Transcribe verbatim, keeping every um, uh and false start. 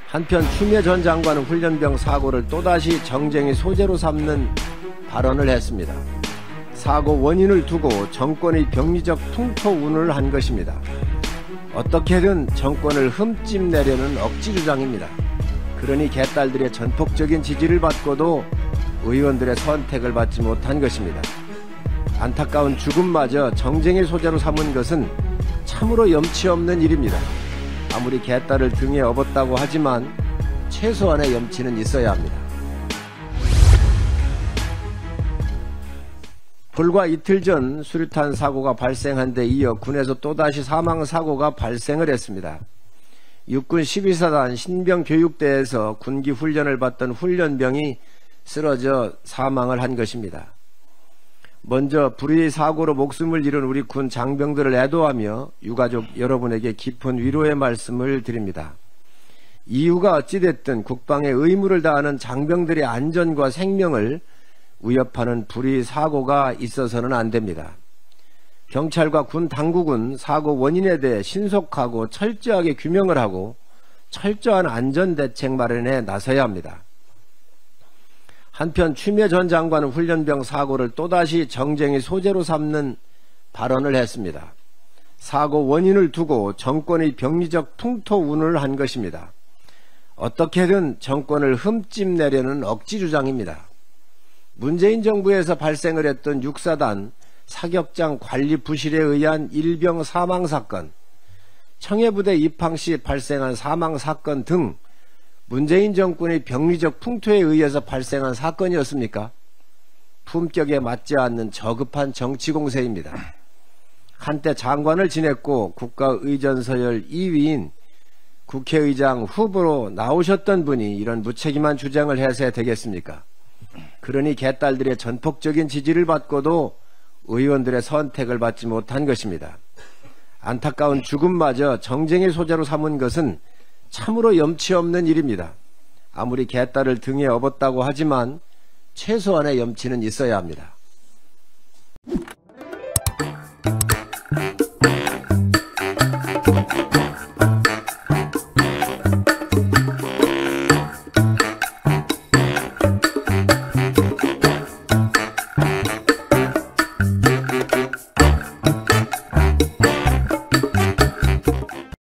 한편 추미애 전 장관은 훈련병 사고를 또다시 정쟁의 소재로 삼는 발언을 했습니다. 사고 원인을 두고 정권의 병리적 풍토운운을 한 것입니다. 어떻게든 정권을 흠집내려는 억지 주장입니다. 그러니 개딸들의 전폭적인 지지를 받고도 의원들의 선택을 받지 못한 것입니다. 안타까운 죽음마저 정쟁의 소재로 삼은 것은 참으로 염치 없는 일입니다. 아무리 개딸을 등에 업었다고 하지만 최소한의 염치는 있어야 합니다. 불과 이틀 전 수류탄 사고가 발생한 데 이어 군에서 또다시 사망사고가 발생을 했습니다. 육군 십이 사단 신병교육대에서 군기 훈련을 받던 훈련병이 쓰러져 사망을 한 것입니다. 먼저 불의의 사고로 목숨을 잃은 우리 군 장병들을 애도하며 유가족 여러분에게 깊은 위로의 말씀을 드립니다. 이유가 어찌됐든 국방의 의무를 다하는 장병들의 안전과 생명을 위협하는 불의의 사고가 있어서는 안 됩니다. 경찰과 군 당국은 사고 원인에 대해 신속하고 철저하게 규명을 하고 철저한 안전대책 마련에 나서야 합니다. 한편 추미애 전 장관은 훈련병 사고를 또다시 정쟁의 소재로 삼는 발언을 했습니다. 사고 원인을 두고 정권의 병리적 풍토운운을 한 것입니다. 어떻게든 정권을 흠집내려는 억지 주장입니다. 문재인 정부에서 발생을 했던 육사단 사격장 관리 부실에 의한 일병 사망사건, 청해부대 입항 시 발생한 사망사건 등 문재인 정권의 병리적 풍토에 의해서 발생한 사건이었습니까? 품격에 맞지 않는 저급한 정치공세입니다. 한때 장관을 지냈고 국가의전서열 이 위인 국회의장 후보로 나오셨던 분이 이런 무책임한 주장을 해서야 되겠습니까? 그러니 개딸들의 전폭적인 지지를 받고도 의원들의 선택을 받지 못한 것입니다. 안타까운 죽음마저 정쟁의 소재로 삼은 것은 참으로 염치 없는 일입니다. 아무리 개딸을 등에 업었다고 하지만 최소한의 염치는 있어야 합니다.